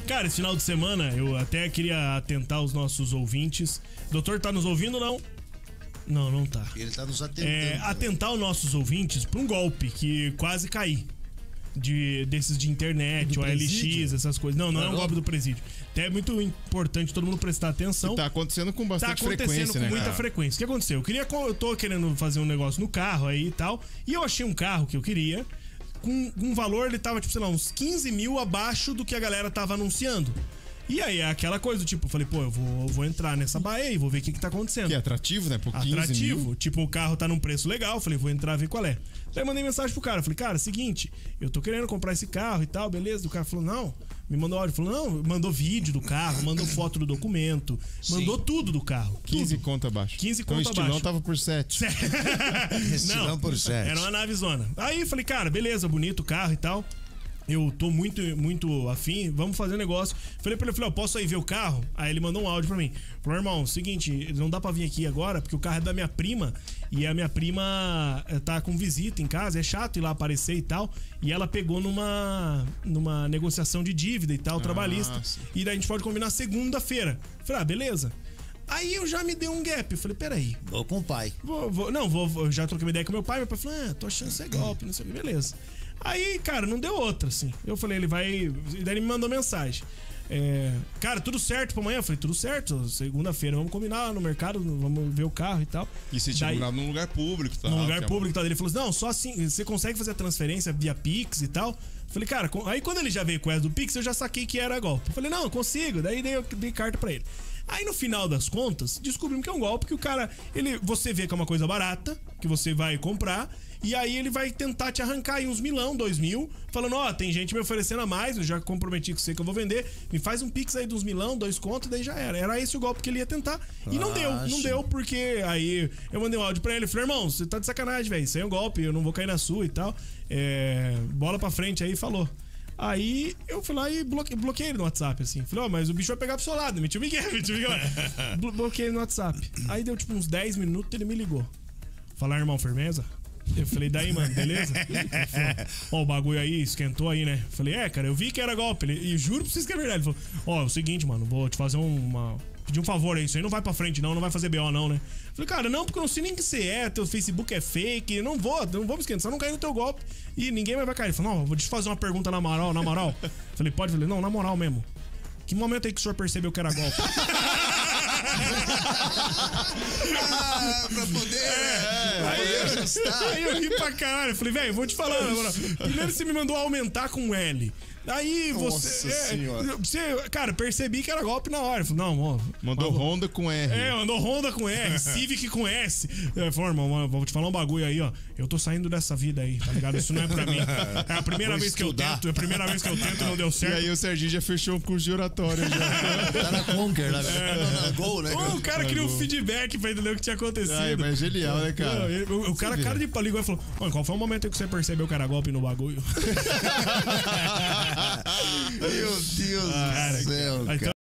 Cara, esse final de semana eu até queria atentar os nossos ouvintes. Doutor, tá nos ouvindo, não? Não, não tá. Ele tá nos atentando. Atentar os nossos ouvintes pra um golpe que quase caí. Desses de internet, do OLX, presídio? essas coisas. Não é um golpe do presídio. Até é muito importante todo mundo prestar atenção. Tá acontecendo com bastante frequência, Tá acontecendo com muita né? frequência. O que aconteceu? Eu tô querendo fazer um negócio no carro aí e tal, e eu achei um carro que eu queria, com um valor, ele tava, tipo, sei lá, uns 15 mil abaixo do que a galera tava anunciando. E aí, é aquela coisa do tipo, eu falei, pô, eu vou entrar nessa baia e vou ver o que tá acontecendo. Que é atrativo, né? Por 15 atrativo. mil. Tipo, o carro tá num preço legal. Eu falei, vou entrar ver qual é. Daí eu mandei mensagem pro cara. Eu falei, cara, seguinte, eu tô querendo comprar esse carro e tal, beleza? O cara falou, não. Me mandou áudio. Falou, não, mandou vídeo do carro, mandou foto do documento, mandou tudo do carro. 15 tudo. conto abaixo. 15 então, conto o estilão abaixo. tava por 7. Estilão por 7. Era uma navezona. Aí eu falei, cara, beleza, bonito o carro e tal. Eu tô muito afim, vamos fazer um negócio. Falei pra ele, posso ir ver o carro? Aí ele mandou um áudio pra mim. Falou, irmão, seguinte, não dá pra vir aqui agora, porque o carro é da minha prima, e a minha prima tá com visita em casa, é chato ir lá aparecer e tal, e ela pegou numa negociação de dívida e tal, trabalhista. Sim. E daí a gente pode combinar segunda-feira. Falei, beleza. Aí eu já me dei um gap, eu falei, peraí. Vou com o pai. Eu já troquei uma ideia com meu pai falou, tô achando isso é golpe, não sei o que, beleza. Aí, cara, não deu outra, assim. Eu falei, ele vai... E daí ele me mandou mensagem. Cara, tudo certo pra amanhã? Eu falei, tudo certo, segunda-feira, vamos combinar lá no mercado, vamos ver o carro e tal. E você tinha comprado num lugar público, tá? Num lugar público e tal. Ele falou assim, não, só assim, você consegue fazer a transferência via Pix e tal? Eu falei, cara, aí quando ele já veio com essa do Pix, eu já saquei que era golpe. Eu falei, não, eu consigo. Daí eu dei carta pra ele. Aí no final das contas, descobrimos que é um golpe, que o cara, você vê que é uma coisa barata, que você vai comprar, e aí ele vai tentar te arrancar aí uns 1.000, 2.000, falando, tem gente me oferecendo a mais, eu já comprometi com você que eu vou vender, me faz um Pix aí dos 1.000, 2 contos, daí já era. Era esse o golpe que ele ia tentar. E não deu, porque aí eu mandei um áudio pra ele, falei, irmão, você tá de sacanagem, velho, isso aí é um golpe, eu não vou cair na sua e tal. Bola pra frente aí, falou. Aí eu fui lá e bloqueei ele no WhatsApp, assim. Falei, mas o bicho vai pegar pro seu lado. Meti o Miguel. Bloqueei ele no WhatsApp. Aí deu tipo uns 10 minutos, ele me ligou. Falar, irmão, firmeza? Eu falei, daí, mano, beleza? Ele falou, o bagulho aí esquentou aí, né? Falei, cara, eu vi que era golpe. E juro pra vocês que é verdade. Ele falou, é o seguinte, mano, vou te fazer pedir um favor aí, isso aí não vai pra frente não vai fazer BO não, né? Falei, cara, não, porque eu não sei nem que você teu Facebook é fake, não vou me esquentar, só não cair no teu golpe e ninguém mais vai cair. Ele falou, não, vou te fazer uma pergunta na moral. Falei, pode? Falei, não, na moral mesmo. Que momento aí que o senhor percebeu que era golpe? Pra poder. Aí eu ri pra caralho. Falei, velho, vou te falar, na moral. Primeiro você me mandou aumentar com L. Aí você. Cara, percebi que era golpe na hora. Falei, não, mandou Honda com R. Mandou Honda com R, Civic com S. Eu falei, irmão, vou te falar um bagulho aí, ó. Eu tô saindo dessa vida aí, tá ligado? Isso não é pra mim. É a primeira vez que eu tento. É a primeira vez que eu tento e não deu certo. E aí o Serginho já fechou um curso de oratório. Tá na Conquer, na Gol, né? O cara queria um feedback pra entender o que tinha acontecido. Mas é genial, né, cara? O cara de pau ligou e falou, mano, qual foi o momento que você percebeu que era golpe no bagulho? Meu Deus do céu, cara.